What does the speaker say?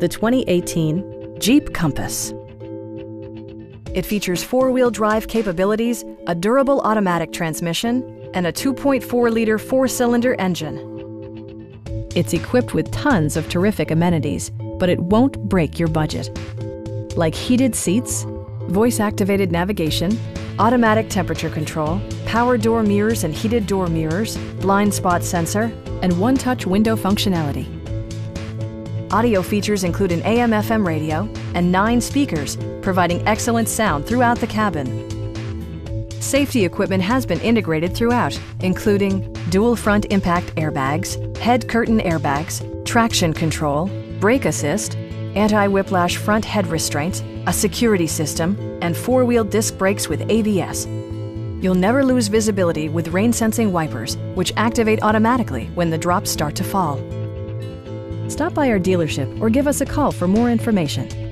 the 2018 Jeep Compass. It features four-wheel drive capabilities, a durable automatic transmission, and a 2.4-liter four-cylinder engine. It's equipped with tons of terrific amenities, but it won't break your budget. Like heated seats, voice-activated navigation, automatic temperature control, power door mirrors and heated door mirrors, blind spot sensor, and one-touch window functionality. Audio features include an AM/FM radio and 9 speakers, providing excellent sound throughout the cabin. Safety equipment has been integrated throughout, including dual front impact airbags, head curtain airbags, traction control, brake assist, anti-whiplash front head restraints, a security system, and four-wheel disc brakes with ABS. You'll never lose visibility with rain-sensing wipers, which activate automatically when the drops start to fall. Stop by our dealership or give us a call for more information.